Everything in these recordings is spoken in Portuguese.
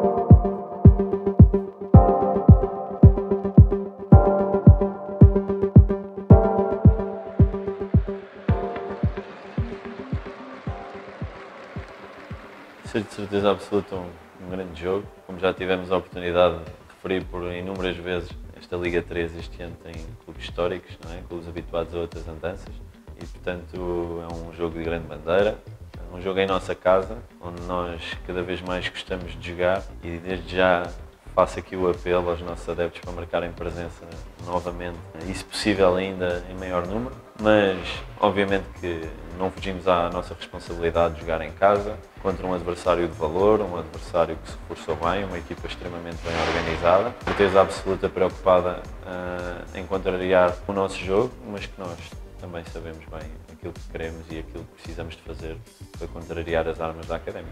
Ser de certeza absoluta um grande jogo, como já tivemos a oportunidade de referir por inúmeras vezes, esta Liga 3 este ano tem clubes históricos, não é? Clubes habituados a outras andanças e, portanto, é um jogo de grande bandeira, é um jogo em nossa casa, onde nós cada vez mais gostamos de jogar e desde já faço aqui o apelo aos nossos adeptos para marcarem presença novamente, e se possível ainda em maior número, mas obviamente que não fugimos à nossa responsabilidade de jogar em casa contra um adversário de valor, um adversário que se reforçou bem, uma equipa extremamente bem organizada, certeza absoluta preocupada em contrariar o nosso jogo, mas que nós também sabemos bem aquilo que queremos e aquilo que precisamos de fazer para contrariar as armas da Académica.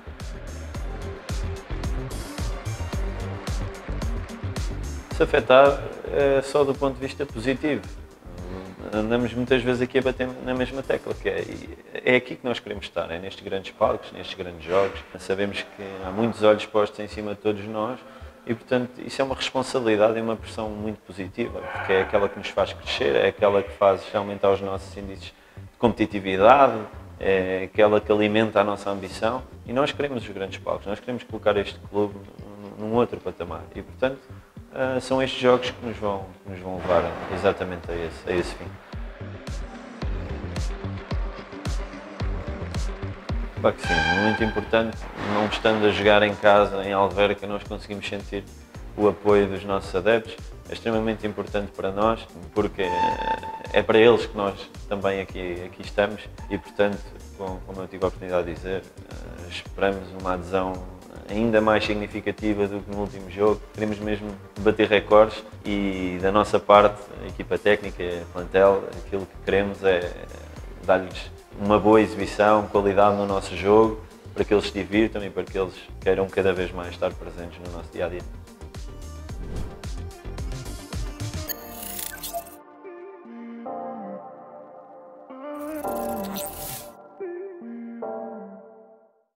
Se afetar é só do ponto de vista positivo. Andamos muitas vezes aqui a bater na mesma tecla, que é aqui que nós queremos estar, é nestes grandes palcos, nestes grandes jogos. Sabemos que há muitos olhos postos em cima de todos nós e, portanto, isso é uma responsabilidade e uma pressão muito positiva, porque é aquela que nos faz crescer, é aquela que faz aumentar os nossos índices de competitividade, é aquela que alimenta a nossa ambição e nós queremos os grandes palcos, nós queremos colocar este clube num outro patamar e, portanto, são estes jogos que nos vão levar exatamente a esse fim. Claro que sim, muito importante, não estando a jogar em casa, em Alverca, nós conseguimos sentir o apoio dos nossos adeptos. É extremamente importante para nós, porque é para eles que nós também aqui estamos e, portanto, como eu tive a oportunidade de dizer, esperamos uma adesão ainda mais significativa do que no último jogo. Queremos mesmo bater recordes e, da nossa parte, a equipa técnica, a plantel, aquilo que queremos é dar-lhes uma boa exibição, qualidade no nosso jogo, para que eles se divirtam e para que eles queiram cada vez mais estar presentes no nosso dia-a-dia.